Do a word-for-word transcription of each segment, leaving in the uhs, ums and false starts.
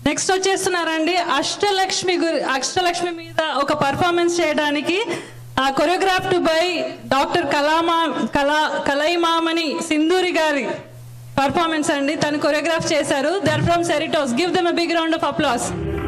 Next వచ్చేస్తున్నారండి Ashtalakshmi Ashtalakshmi మీద ఒక performance చేయడానికి కొరియోగ్రాఫ్డ్ బై డాక్టర్ కలామా కలా కలైమామణి సింధూరి గారి పర్ఫార్మెన్స్ అండి. తను కొరియోగ్రాఫ్ చేశారు. They are from Cerritos. Give them a big round of applause.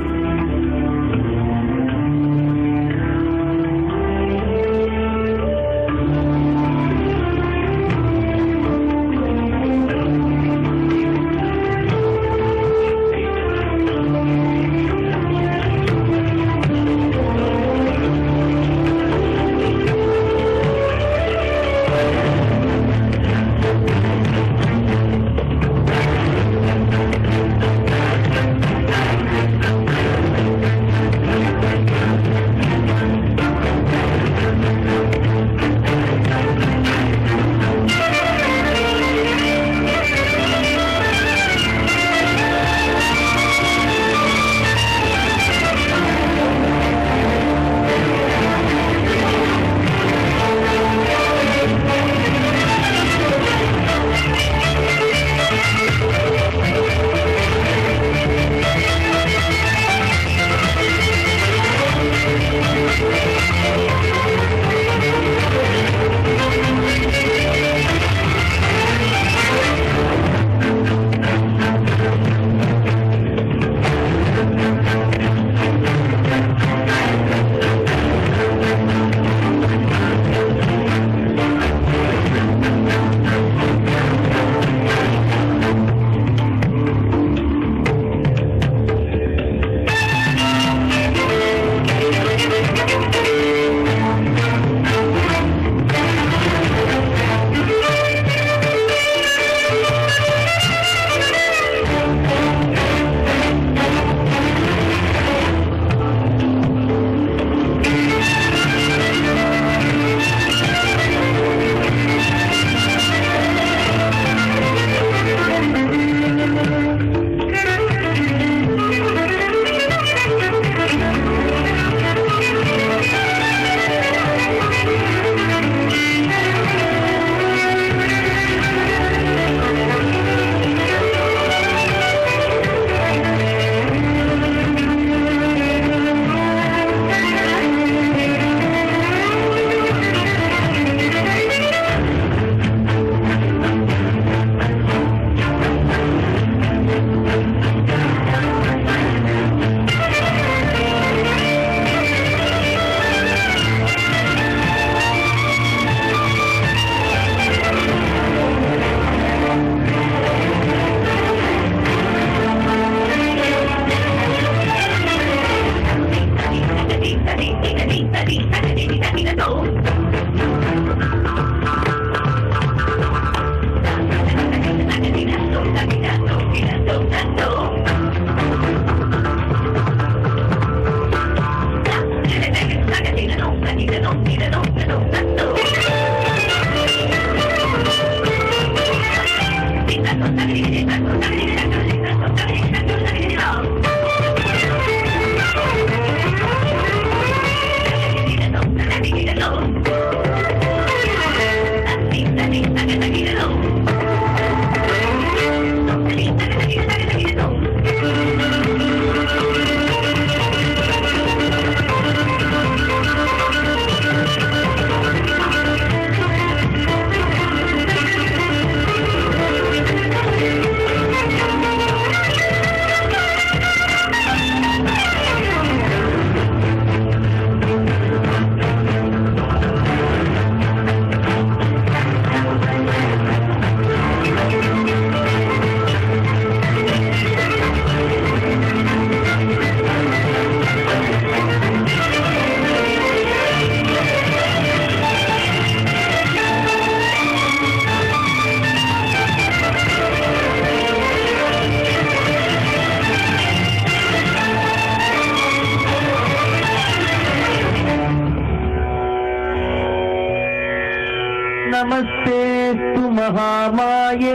नमस्तेस्तु महामाये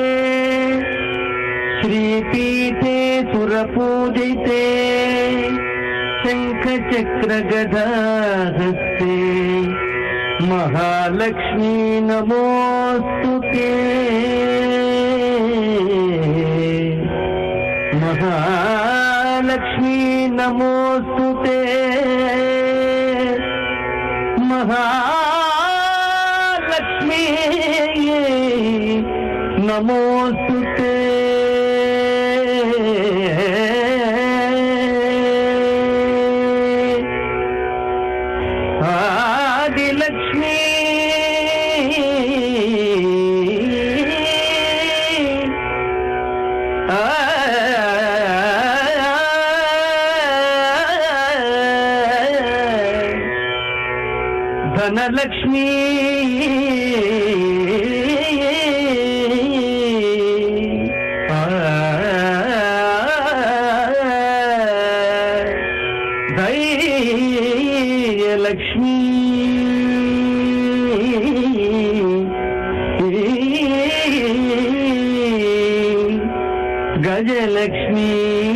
श्रीपीठे सुरपूजिते शंखचक्रगदाहस्ते महालक्ष्मी नमोस्तुते महा విజయలక్ష్మీ నమోస్తుతే మహాలక్ష్మీ నమోస్తుతే ఆదిలక్ష్మీ ధనలక్ష్మీ ధైర్యలక్ష్మీ గజలక్ష్మీ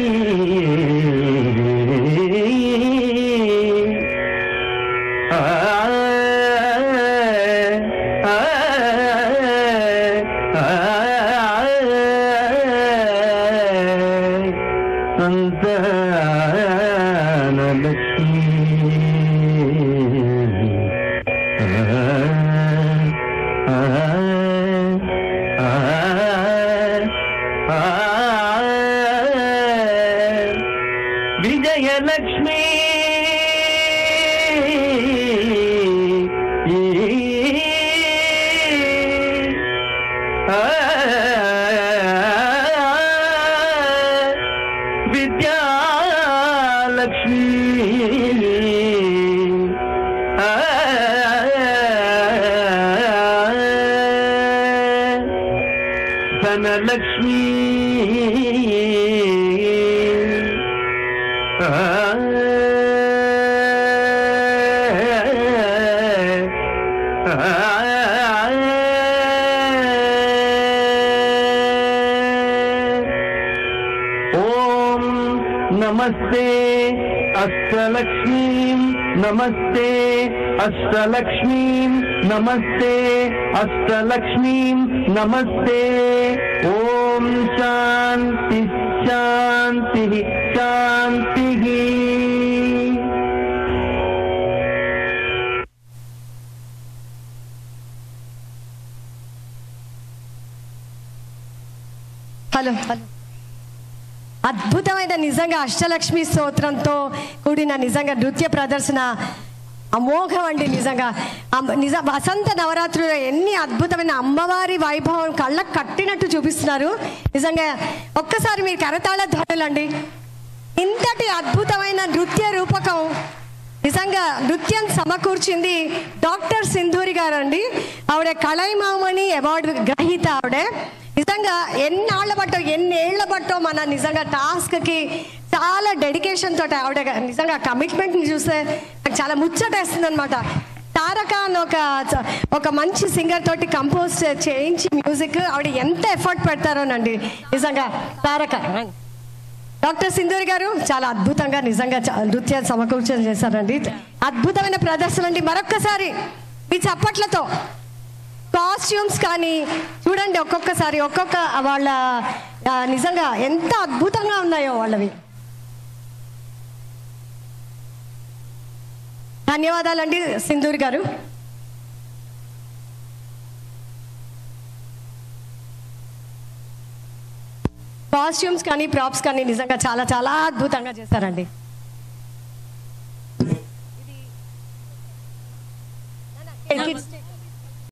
విజయలక్ష్మీ విద్యాలక్ష్మీ ధనలక్ష్మీ ఓం నమస్తే అష్టలక్ష్మీం నమస్తే అష్టలక్ష్మీం నమస్తే అష్టలక్ష్మీం నమస్తే ఓం శాంతి శాంతి శాంతి. హలో హలో అద్భుతమైన నిజంగా అష్టలక్ష్మి స్తోత్రంతో కూడిన నిజంగా నృత్య ప్రదర్శన అమోఘం అండి. నిజంగా నిజ వసంత నవరాత్రులు ఎన్ని అద్భుతమైన అమ్మవారి వైభవం కళ్ళకు కట్టినట్టు చూపిస్తున్నారు. నిజంగా ఒక్కసారి మీరు కరతాళ ధ్వనులండి. ఇంతటి అద్భుతమైన నృత్య రూపకం నిజంగా నృత్యం సమకూర్చింది డాక్టర్ సింధూరి గారు అండి. ఆవిడ కళైమామణి అవార్డు గ్రహీత. ఆవిడే నిజంగా ఎన్నాళ్ళ బట్టో ఎన్నేళ్ల బట్టో మన నిజంగా టాస్క్కి చాలా డెడికేషన్ తోటి ఆవిడ నిజంగా కమిట్మెంట్ని చూస్తే నాకు చాలా ముచ్చటేస్తుంది అనమాట. తారక అని ఒక ఒక మంచి సింగర్ తోటి కంపోజ్ చేయించి మ్యూజిక్ ఆవిడ ఎంత ఎఫర్ట్ పెడతారోనండి. నిజంగా తారక డాక్టర్ సింధూరి గారు చాలా అద్భుతంగా నిజంగా నృత్య సమకూర్చన చేశారండి. అద్భుతమైన ప్రదర్శన అండి. మరొక్కసారి మీ చప్పట్లతో కాస్ట్యూమ్స్ కానీ చూడండి, ఒక్కొక్కసారి ఒక్కొక్క వాళ్ళ నిజంగా ఎంత అద్భుతంగా ఉన్నాయో వాళ్ళవి. ధన్యవాదాలండి సింధూరి గారు. కాస్ట్యూమ్స్ కానీ ప్రాప్స్ కానీ నిజంగా చాలా చాలా అద్భుతంగా చేశారండి. ఇది